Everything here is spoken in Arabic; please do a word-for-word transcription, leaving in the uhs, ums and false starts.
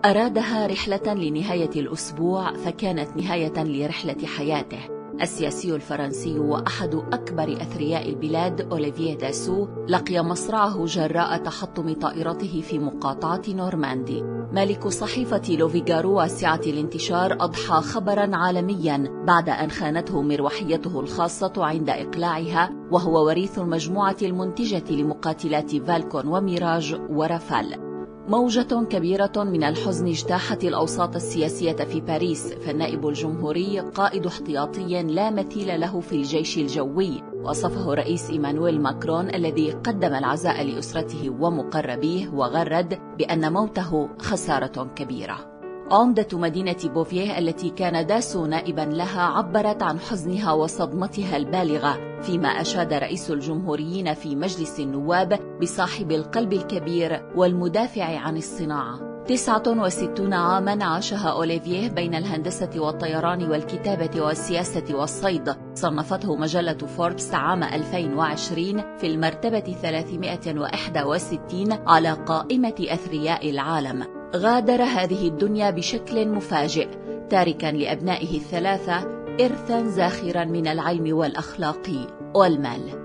أرادها رحلة لنهاية الأسبوع، فكانت نهاية لرحلة حياته. السياسي الفرنسي وأحد أكبر أثرياء البلاد أوليفيه داسو لقي مصرعه جراء تحطم طائرته في مقاطعة نورماندي. مالك صحيفة لوفيغارو واسعة الانتشار أضحى خبرا عالميا بعد أن خانته مروحيته الخاصة عند إقلاعها، وهو وريث المجموعة المنتجة لمقاتلات فالكون وميراج ورافال. موجة كبيرة من الحزن اجتاحت الأوساط السياسية في باريس، فالنائب الجمهوري قائد احتياطي لا مثيل له في الجيش الجوي، وصفه رئيس إيمانويل ماكرون الذي قدم العزاء لأسرته ومقربيه وغرد بأن موته خسارة كبيرة. عمدة مدينة بوفيه التي كان داسو نائبا لها عبرت عن حزنها وصدمتها البالغة، فيما أشاد رئيس الجمهوريين في مجلس النواب بصاحب القلب الكبير والمدافع عن الصناعة. تسعة وستين عاما عاشها أوليفيه بين الهندسة والطيران والكتابة والسياسة والصيد. صنفته مجلة فوربس عام ألفين وعشرين في المرتبة ثلاثمائة وواحد وستين على قائمة أثرياء العالم. غادر هذه الدنيا بشكل مفاجئ، تاركا لأبنائه الثلاثة إرثا زاخرا من العلم والأخلاق والمال.